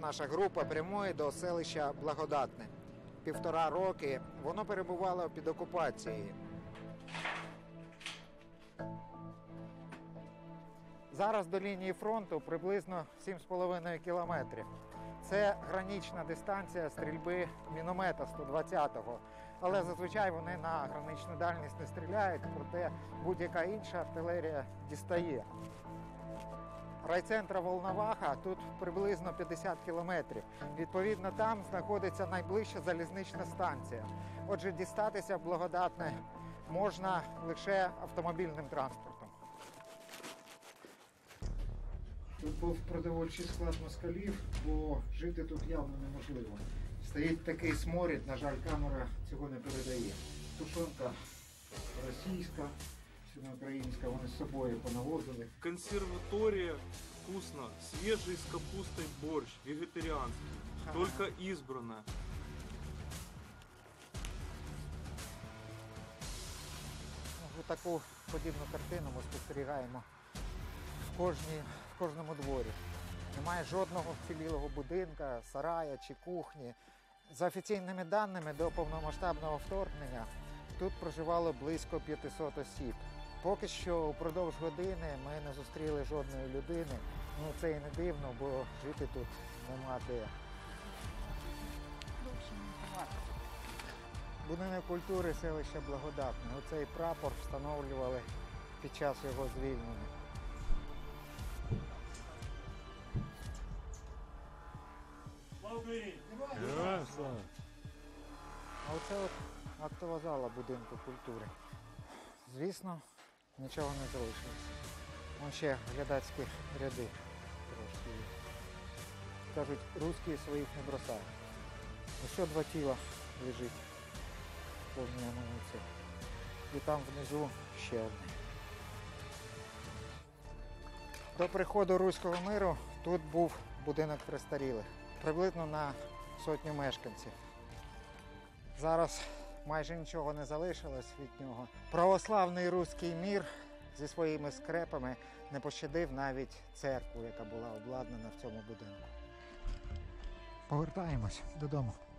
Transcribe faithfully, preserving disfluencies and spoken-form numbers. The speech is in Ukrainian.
наша група прямує до селища Благодатне. Півтора роки воно перебувало під окупацією. Зараз до лінії фронту приблизно сім з половиною кілометрів. Це гранична дистанція стрільби міномета сто двадцятого. Але зазвичай вони на граничну дальність не стріляють, проте будь-яка інша артилерія дістає. Райцентр Волноваха тут приблизно п'ятдесят кілометрів. Відповідно, там знаходиться найближча залізнична станція. Отже, дістатися в Благодатне можна лише автомобільним транспортом. Тут був продовольчий склад москалів, бо жити тут явно неможливо. Стоїть такий сморід, на жаль, камера цього не передає. Тушонка російська, українська, вони з собою понавозили. Консерватория, вкусно, свежий с капустой борщ, вегетарианский, ага. Только избранное. Ось таку подібну картину ми спостерігаємо в, кожній, в кожному дворі. Немає жодного вцілілого будинка, сарая чи кухні. За офіційними даними, до повномасштабного вторгнення тут проживало близько п'ятсот осіб. Поки що упродовж години ми не зустріли жодної людини. Ну це і не дивно, бо жити тут нема де. Будинок культури селища Благодатне. Оцей прапор встановлювали під час його звільнення. Героям слава! А оце от актова зала будинку культури. Звісно, нічого не залишилося. Вон ще глядацькі ряди трошки є. Кажуть, русські своїх не бросають. Ось два тіла лежить в повній амуніції. І там внизу ще одне. До приходу Руського миру тут був будинок престарілих. Приблизно на сотню мешканців. Зараз майже нічого не залишилось від нього. Православний руський мір зі своїми скрепами не пощадив навіть церкву, яка була обладнана в цьому будинку. Повертаємось додому.